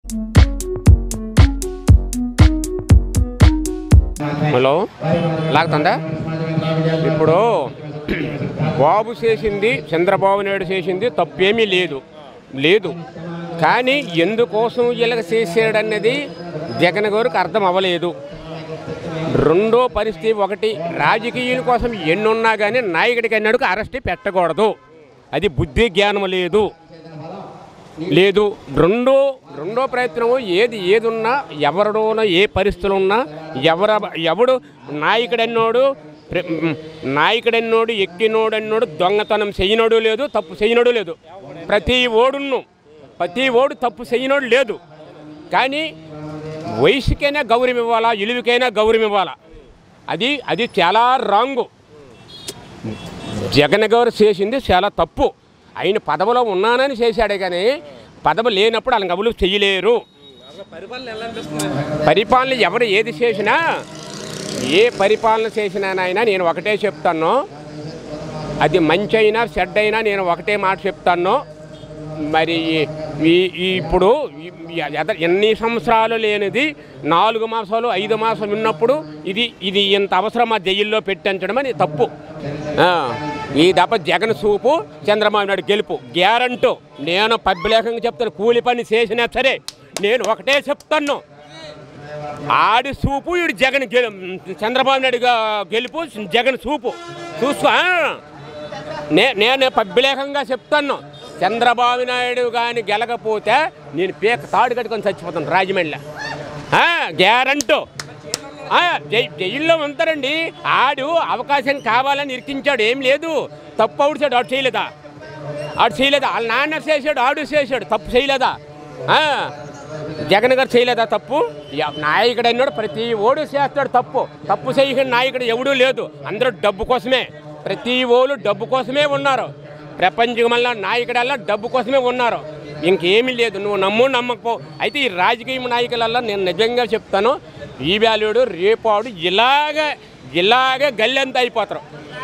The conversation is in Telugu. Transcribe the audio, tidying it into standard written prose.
హలో లాగుతుందా? ఇప్పుడు బాబు చేసింది, చంద్రబాబు నాయుడు చేసింది తప్పేమీ లేదు. కానీ ఎందుకోసం ఇలాగ చేసాడన్నది జగన్ గారికి అర్థం అవ్వలేదు. రెండో పరిస్థితి, ఒకటి రాజకీయాల కోసం ఎన్నున్నా కానీ నాయకుడికి అన్నాడుకు అరెస్ట్ పెట్టకూడదు. అది బుద్ధి జ్ఞానం లేదు. రెండో ప్రయత్నం ఏది ఉన్నా, ఎవరిలోనో ఏ పరిస్థితులు ఉన్నా, ఎవడు నాయకుడన్నోడు ఎక్కినోడన్నోడు దొంగతనం చేయనోడు లేదు, తప్పు చేయనోడు లేదు. ప్రతి ఓడు తప్పు చేయనోడు లేదు. కానీ వయసుకైనా గౌరవం ఇవ్వాలా, ఇలువకైనా గౌరవం ఇవ్వాలా. అది చాలా రాంగు. జగన్ గారు చేసింది చాలా తప్పు. ఆయన పదవిలో ఉన్నానని చేశాడే కానీ పదవి లేనప్పుడు వాళ్ళ గబులు చేయలేరు. పరిపాలన ఎవరు ఏది చేసినా, ఏ పరిపాలన చేసినానైనా నేను ఒకటే చెప్తాను, అది మంచి అయినా చెడ్డ అయినా నేను ఒకటే మాట చెప్తాను. మరి ఇప్పుడు ఎన్ని సంవత్సరాలు లేనిది 4 మాసాలు 5 మాసాలు ఉన్నప్పుడు ఇది ఇంత అవసరమా జైల్లో పెట్టించడం అని తప్పు. ఈ దప్ప జగన్ చూపు, చంద్రబాబు నాయుడు గెలుపు గ్యారంటీ. నేను పబ్లికంగా చెప్తాను, కూలి పని చేసినా సరే నేను ఒకటే చెప్తాను, ఆడి చూపు వీడు జగన్ చంద్రబాబు నాయుడు గెలుపు జగన్ చూపు చూసుకో. నేను పబ్లికంగా చెప్తాను, చంద్రబాబు నాయుడు కానీ గెలకపోతే నేను తాడు కట్టుకొని చచ్చిపోతాను రాజమండ్రిలో, గ్యారంటీ. జైల్లో ఉంటారండి. ఆడు అవకాశం కావాలని ఇరికించాడు, ఏం లేదు. తప్పు అవుతాడు, ఆడు చేయలేదా? వాళ్ళ నాన్న చేశాడు, ఆడు చేశాడు, తప్పు చేయలేదా? జగన్ గారు చేయలేదా తప్పు? నాయకుడు అన్నాడు ప్రతి ఓడు చేస్తాడు తప్పు చేయని నాయకుడు ఎవడూ లేదు. అందరూ డబ్బు కోసమే, ప్రతి ఓళ్ళు డబ్బు కోసమే ఉన్నారు. ప్రపంచమల్లా నాయకుడల్లా డబ్బు కోసమే ఉన్నారు, ఇంకేమీ లేదు. నువ్వు నమ్మకపో. అయితే ఈ రాజకీయ నాయకులల్లా నేను నిజంగా చెప్తాను, ఈ వాల్యూడు రేపాడు ఇలాగే గల్లెంత అయిపోతారు.